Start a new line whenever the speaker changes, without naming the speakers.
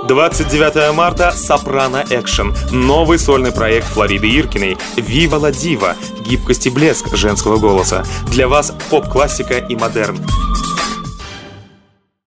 29 марта «Сопрано Экшен». Новый сольный проект Флориды Иркиной. «Вива ла Дива». Гибкость и блеск женского голоса. Для вас поп-классика и модерн.